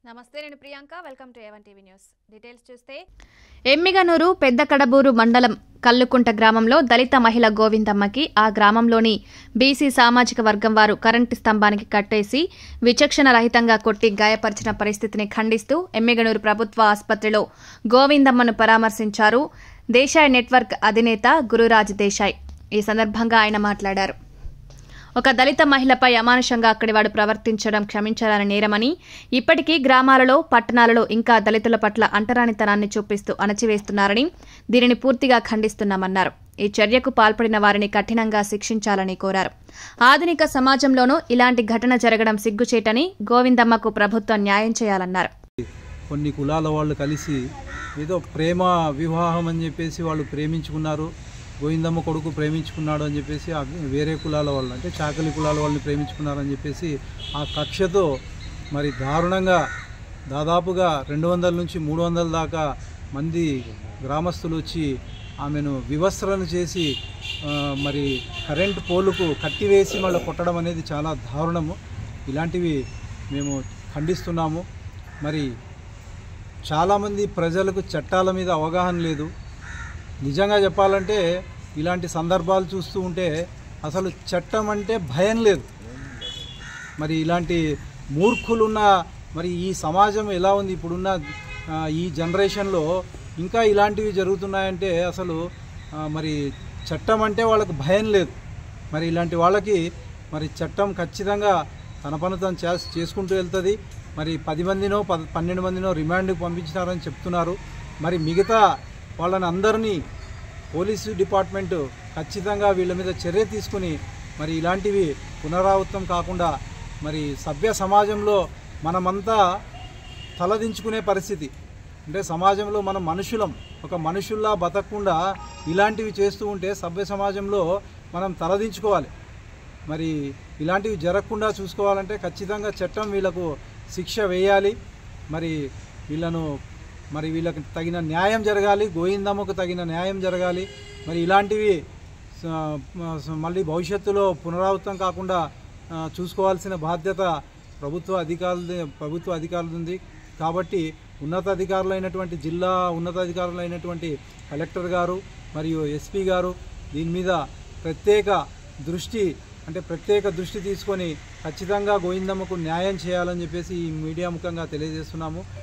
నమస్తే నేను Priyanka welcome to A one TV news details చూస్తే ఎమ్మిగనూరు పెద్ద కడబూరు మండలం కల్లుకుంట గ్రామంలో దళిత మహిళ గోవిందమ్మకి ఆ గ్రామంలోని బీసీ సామాజిక వర్గం వారు కరెంటు స్తంభానికి కట్టేసి విచక్షణ రహితంగా కొట్టి గాయపరిచిన పరిస్థితిని ఖండిస్తూ ఎమ్మిగనూరు ప్రభుత్వ ఆసుపత్రిలో గోవిందమ్మను పరామర్శించారు దేశాయ్ నెట్వర్క్ అధినేత గురురాజ్ దేశాయ్। ఈ సందర్భంగా ఆయన మాట్లాడారు। ఒక దళిత మహిళపై అమానుషంగా అక్కడివాడు ప్రవర్తించడం క్షమించాలని నేరమని, ఇప్పటికీ గ్రామాలలో పట్టణాలలో ఇంకా దళితుల పట్ల అంటరానితనాన్ని చూపిస్తూ అణచివేస్తున్నారని, దీనిని పూర్తిగా ఖండిస్తున్నామన్నారు। ఈ చర్యకు పాల్పడిన వారిని కఠినంగా శిక్షించాలని కోరారు। ఆధునిక సమాజంలోనూ ఇలాంటి ఘటన జరగడం సిగ్గుచేటని, గోవిందమ్మకు ప్రభుత్వం న్యాయం చేయాలన్నారు। కొన్ని కులాల వాళ్ళు కలిసి ఏదో ప్రేమ వివాహం అని చెప్పేసి వాళ్ళు ప్రేమించుకున్నారు। గోవిందమ్మ కొడుకు ప్రేమించుకున్నాడు అని చెప్పేసి వేరే కులాల వాళ్ళు అంటే చాకలి కులాల వాళ్ళని ప్రేమించుకున్నారని చెప్పేసి ఆ కక్షతో మరి దారుణంగా దాదాపుగా 200 నుంచి 300 దాకా మంది గ్రామస్తులు వచ్చి ఆమెను వివస్త్రను చేసి మరి కరెంటు పోలుకు కట్టివేసి మళ్ళీ కొట్టడం అనేది చాలా దారుణము। ఇలాంటివి మేము ఖండిస్తున్నాము। మరి చాలామంది ప్రజలకు చట్టాల మీద అవగాహన లేదు। నిజంగా చెప్పాలంటే ఇలాంటి సందర్భాలు చూస్తూ ఉంటే అసలు చట్టం అంటే భయం లేదు। మరి ఇలాంటి మూర్ఖులున్న మరి ఈ సమాజం ఎలా ఉంది ఇప్పుడున్న ఈ జనరేషన్లో ఇంకా ఇలాంటివి జరుగుతున్నాయంటే అసలు మరి చట్టం అంటే వాళ్ళకు భయం లేదు। మరి ఇలాంటి వాళ్ళకి మరి చట్టం ఖచ్చితంగా తన పని తను చేసుకుంటూ వెళ్తుంది। మరి 10 మందినో 12 మందినో రిమాండ్కి పంపించినారని చెప్తున్నారు। మరి మిగతా వాళ్ళని అందరినీ పోలీసు డిపార్ట్మెంటు ఖచ్చితంగా వీళ్ళ మీద చర్య తీసుకుని మరి ఇలాంటివి పునరావృతం కాకుండా మరి సభ్య సమాజంలో మనమంతా తలదించుకునే పరిస్థితి అంటే సమాజంలో మనం మనుషులం, ఒక మనుషుల్లా బతకకుండా ఇలాంటివి చేస్తూ ఉంటే సభ్య సమాజంలో మనం తలదించుకోవాలి। మరి ఇలాంటివి జరగకుండా చూసుకోవాలంటే ఖచ్చితంగా చట్టం వీళ్ళకు శిక్ష వేయాలి। మరి వీళ్ళకి తగిన న్యాయం జరగాలి, గోవిందమ్మకు తగిన న్యాయం జరగాలి। మరి ఇలాంటివి మళ్ళీ భవిష్యత్తులో పునరావృతం కాకుండా చూసుకోవాల్సిన బాధ్యత ప్రభుత్వ అధికారులది ఉంది। కాబట్టి ఉన్నతాధికారులైనటువంటి జిల్లా ఉన్నతాధికారులైనటువంటి కలెక్టర్ గారు మరియు ఎస్పీ గారు దీని మీద ప్రత్యేక దృష్టి తీసుకొని ఖచ్చితంగా గోవిందమ్మకు న్యాయం చేయాలని చెప్పేసి ఈ మీడియా ముఖంగా తెలియజేస్తున్నాము।